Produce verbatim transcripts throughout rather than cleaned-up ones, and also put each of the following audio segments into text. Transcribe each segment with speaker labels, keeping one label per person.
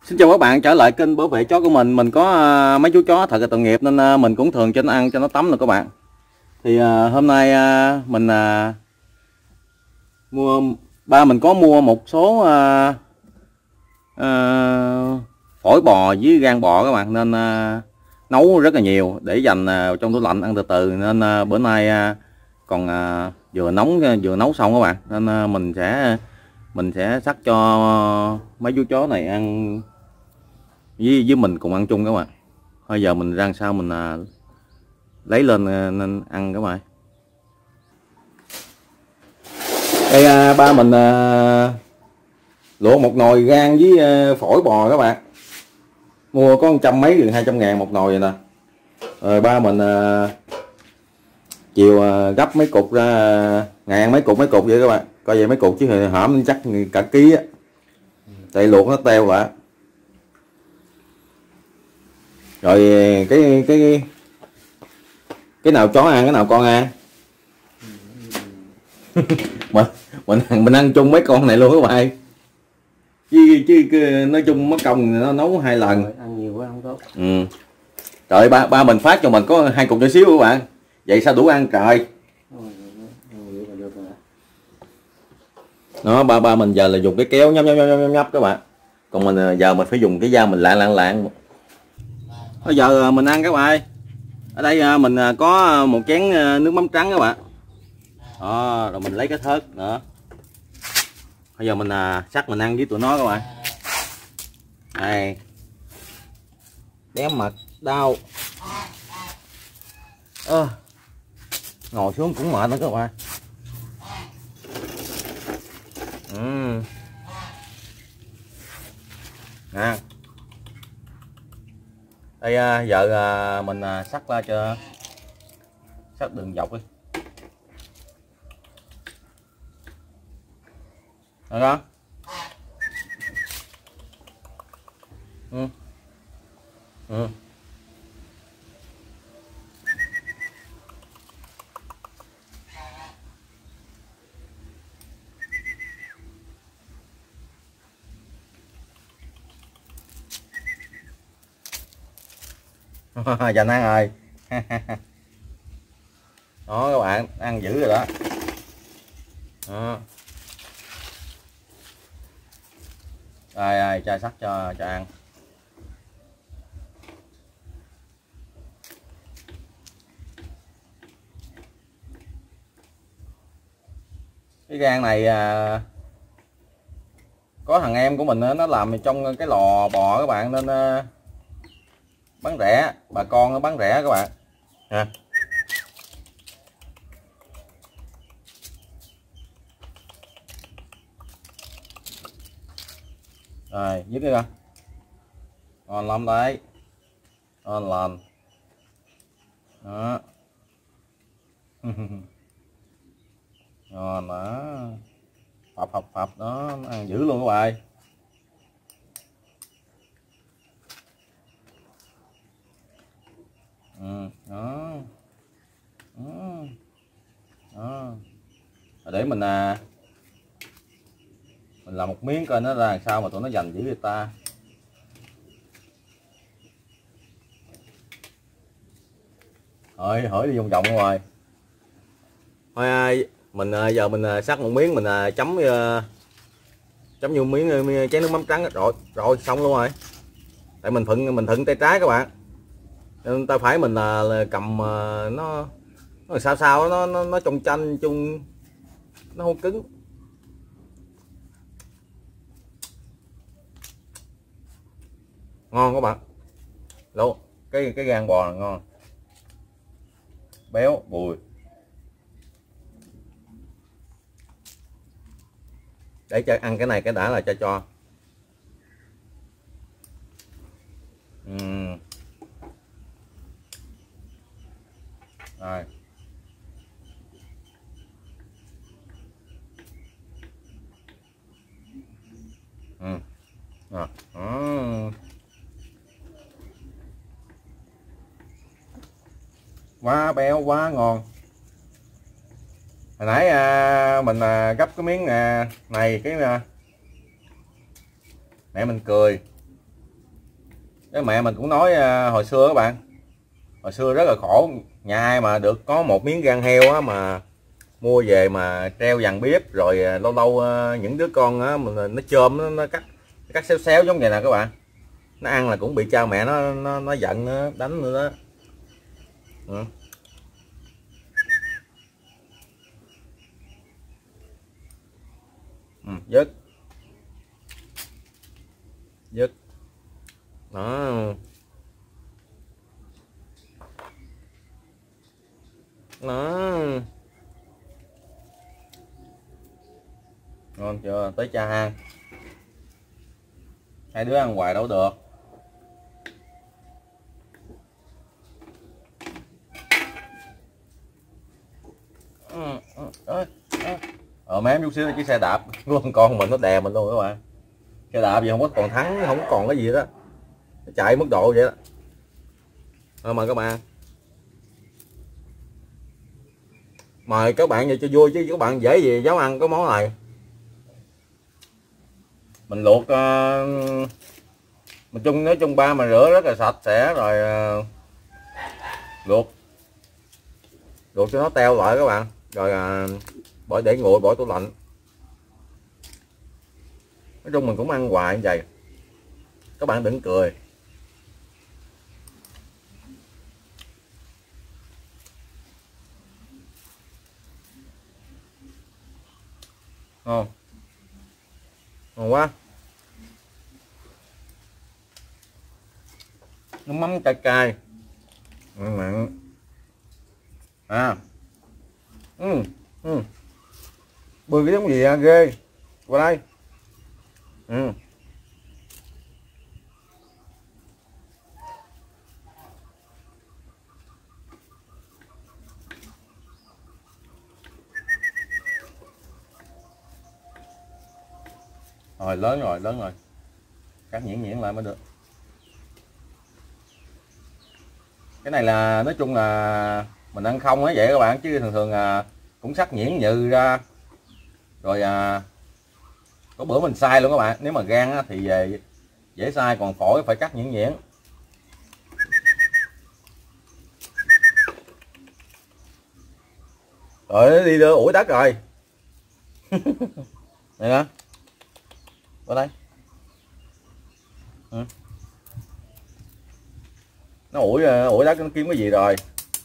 Speaker 1: Xin chào các bạn, trở lại kênh bảo vệ chó của mình. Mình có uh, mấy chú chó thật là tội nghiệp nên uh, mình cũng thường cho nó ăn, cho nó tắm rồi các bạn. Thì uh, hôm nay uh, mình uh, mua ba mình có mua một số uh, uh, phổi bò với gan bò các bạn, nên uh, nấu rất là nhiều để dành uh, trong tủ lạnh ăn từ từ, nên uh, bữa nay uh, còn uh, vừa nóng vừa nấu xong các bạn, nên uh, mình sẽ mình sẽ sắc cho mấy chú chó này ăn với với mình cùng ăn chung các bạn. Bây giờ mình rang sao mình à, lấy lên à, nên ăn các bạn. Đây à, ba mình à, luộc một nồi gan với à, phổi bò các bạn, mua có một trăm mấy gần hai trăm ngàn một nồi vậy nè. Rồi ba mình à, chiều à, gấp mấy cục ra, à, ngày ăn mấy cục mấy cục vậy các bạn, coi vậy mấy cục chứ hổm chắc cả ký á, tại luộc nó teo vậy. Rồi cái cái cái nào chó ăn cái nào con ăn. mình mình mình ăn chung mấy con này luôn các bạn, chứ chứ nói chung mất công nó nấu hai lần,
Speaker 2: ăn nhiều quá không tốt.
Speaker 1: Ừ. Trời, ba ba mình phát cho mình có hai cục nhỏ xíu các bạn, vậy sao đủ ăn trời. Đó, ba ba mình giờ là dùng cái kéo nhấp nhấp nhấp nhấp các bạn, còn mình giờ mình phải dùng cái dao mình lạng lạng lạng. Bây giờ mình ăn các bạn. Ở đây mình có một chén nước mắm trắng các bạn. Đó, rồi mình lấy cái thớt nữa. Bây giờ mình sắc mình ăn với tụi nó các bạn. Đây. Đếm mật đau. À, ngồi xuống cũng mệt đó các bạn. Ừ. Nè. Đây giờ mình sắc ra cho sắc đường dọc đi. Được không? Ừ. Ừ. Dành ăn rồi. Đó các bạn, ăn dữ rồi đó. Đó. Đây, đây chai sắt cho cho ăn. Cái gan này à, có thằng em của mình nó làm trong cái lò bò các bạn, nên à, bán rẻ, bà con nó bán rẻ các bạn ha. Rồi dứt đi ra, ngon lắm đấy, ngon lành đó. Ngon đó, phập phập phập đó, ăn dữ luôn các bạn. Ừ, đó. Ừ. Đó. Để mình à, mình làm một miếng coi nó ra làm sao mà tụi nó dành dữ người ta. Rồi hỏi đi vòng vòng rồi. Thôi mình giờ mình sắc một miếng, mình chấm chấm vô miếng chén nước mắm trắng rồi rồi xong luôn rồi. Tại mình thuận mình thuận tay trái các bạn, nên tay phải mình là, là cầm nó nó sao sao nó nó nó trong chanh chung, nó không cứng. Ngon các bạn. Đâu cái cái gan bò là ngon, béo bùi. Để cho ăn cái này cái đã là cho cho uhm. Rồi ừ. À. À. Quá béo quá ngon. Hồi nãy à, mình à, gấp cái miếng à, này cái à, mẹ mình cười Cái mẹ mình cũng nói uh, hồi xưa các bạn, hồi xưa rất là khổ, nhà ai mà được có một miếng gan heo á mà mua về mà treo dàn bếp, rồi uh, lâu lâu uh, những đứa con á mình nó chôm nó, nó cắt cắt xéo xéo giống vậy nè các bạn, nó ăn là cũng bị cha mẹ nó nó, nó giận, nó đánh nữa đó. Ừ. Ừ, dứt dứt đó. Đó, ngon chưa, tới cha hang, hai đứa ăn hoài đâu được. Ờ mém chút xíu chiếc xe đạp của con mình nó đè mình luôn các bạn, xe đạp gì không có còn thắng, không còn cái gì đó, chạy mức độ vậy đó. Thôi mời các bạn, mời các bạn vậy cho vui chứ các bạn dễ gì dám ăn cái món này. Mình luộc uh, mình chung nói chung ba mà rửa rất là sạch sẽ rồi, uh, luộc luộc cho nó teo lại các bạn, rồi uh, bỏ để nguội, bỏ tủ lạnh. Nói chung mình cũng ăn hoài như vậy, các bạn đừng cười. Ngon, ngon quá. Nước mắm cay cay mặn mặn à. Ừ, ừ. Bươi cái giống gì à, ghê. Qua đây. Ừ. Rồi lớn rồi, lớn rồi. Cắt nhuyễn nhuyễn lại mới được. Cái này là nói chung là mình ăn không á vậy các bạn, chứ thường thường à, cũng sắc nhuyễn nhừ ra. Rồi à, có bữa mình sai luôn các bạn, nếu mà gan á, thì về dễ sai, còn phổi phải cắt nhuyễn nhuyễn. Rồi đi đưa ủi đất rồi. Này nè. Qua đây. Ừ. Nó ủi ủi đất, nó kiếm cái gì rồi.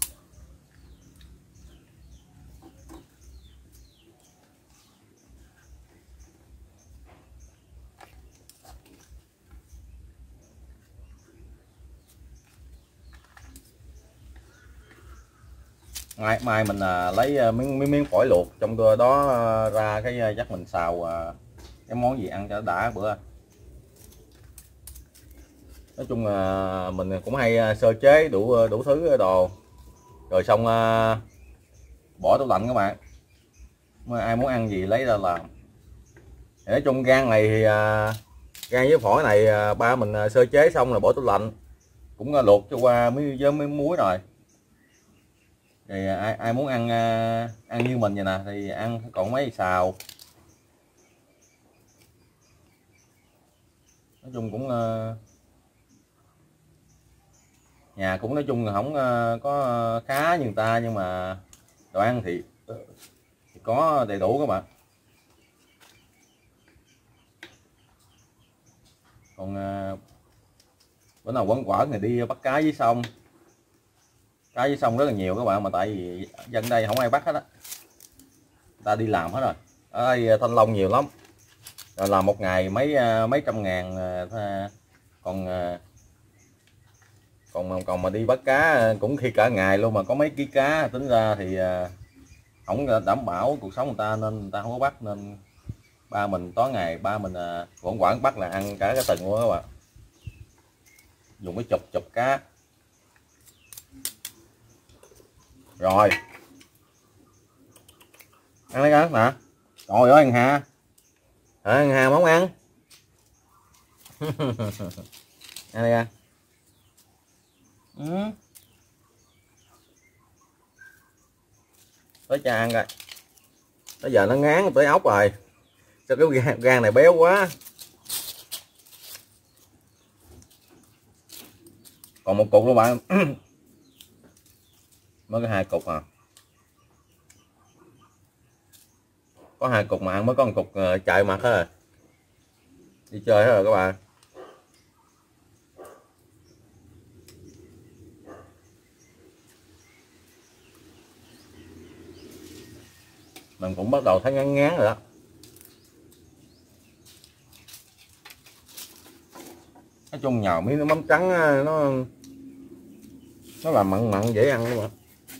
Speaker 1: Mai mai mình à, lấy miếng miếng miếng phổi luộc trong đó à, ra cái chắc mình xào à, cái món gì ăn cho đã bữa. Nói chung là mình cũng hay sơ chế đủ đủ thứ đồ, rồi xong à, bỏ tủ lạnh các bạn, ai muốn ăn gì lấy ra làm. Thì nói chung gan này thì à, gan với phổi này à, ba mình à, sơ chế xong rồi bỏ tủ lạnh, cũng à, luộc cho qua với với mấy muối rồi. Thì ai ai muốn ăn à, ăn như mình vậy nè thì ăn, còn mấy xào. Nói chung cũng à, nhà cũng nói chung là không uh, có khá như người ta, nhưng mà đồ ăn thì, thì có đầy đủ các bạn. Còn uh, bữa nào quẩn quẩn thì đi bắt cá dưới sông, cá dưới sông rất là nhiều các bạn, mà tại vì dân đây không ai bắt hết á, ta đi làm hết rồi. Ở đây thanh long nhiều lắm, rồi làm một ngày mấy mấy trăm ngàn. Còn còn còn mà đi bắt cá cũng khi cả ngày luôn, mà có mấy ký cá tính ra thì không đảm bảo cuộc sống người ta, nên người ta không có bắt. Nên ba mình tối ngày ba mình quẩn quẩn bắt là ăn cả cái từng luôn các bạn, dùng cái chụp chụp cá. Rồi ăn lấy cá nè. Trời ơi, ăn hà à, ăn hà món ăn. Ăn đây ra. Ừ. Tới cha ăn coi. Bây giờ nó ngán tới ốc rồi. Sao cái gan, gan này béo quá. Còn một cục luôn bạn. Mới có hai cục à. Có hai cục mà ăn mới có một cục chạy mặt hết rồi. Đi chơi hết rồi các bạn. Mình cũng bắt đầu thấy ngán ngán rồi đó. Nói chung nhào miếng nước mắm trắng nó nó là mặn mặn dễ ăn luôn ạ.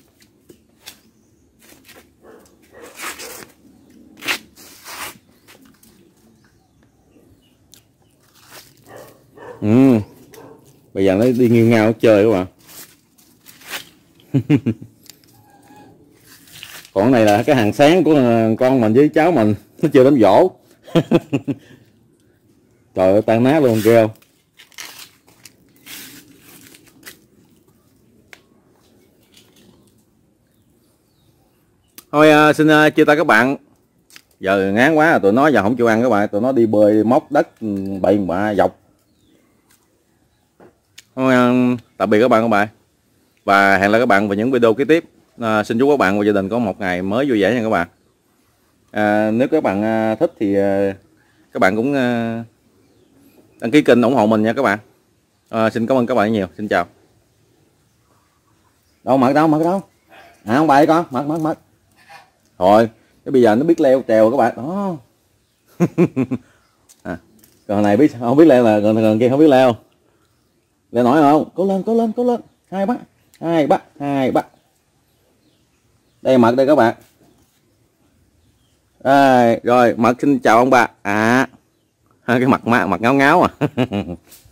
Speaker 1: Ừ. Bây giờ nó đi nghiêng nhau chơi các bạn. Còn cái này là cái hàng sáng của con mình với cháu mình, nó chưa đến dỗ. Trời ơi tan nát luôn kêu. Thôi uh, xin uh, chia tay các bạn. Giờ ngán quá rồi, tụi nó giờ không chịu ăn các bạn, tụi nó đi bơi đi móc đất bậy bạ dọc. Thôi uh, tạm biệt các bạn các bạn. Và hẹn gặp lại các bạn vào những video kế tiếp. À, xin chúc các bạn và gia đình có một ngày mới vui vẻ nha các bạn. À, nếu các bạn à, thích thì à, các bạn cũng à, đăng ký kênh ủng hộ mình nha các bạn. À, xin cảm ơn các bạn nhiều. Xin chào. Đâu mật đâu mật đâu? À không bậy con, mật mật mật. Thôi, cái bây giờ nó biết leo trèo các bạn. Đó. À, còn này biết không biết leo là còn, còn kia không biết leo. Leo nổi không? Cố lên, cố lên, cố lên. Hai bắt, hai bắt, hai bắt. Đây mật đây các bạn. À, rồi mật xin chào ông bà. À cái mặt mặt ngáo ngáo à.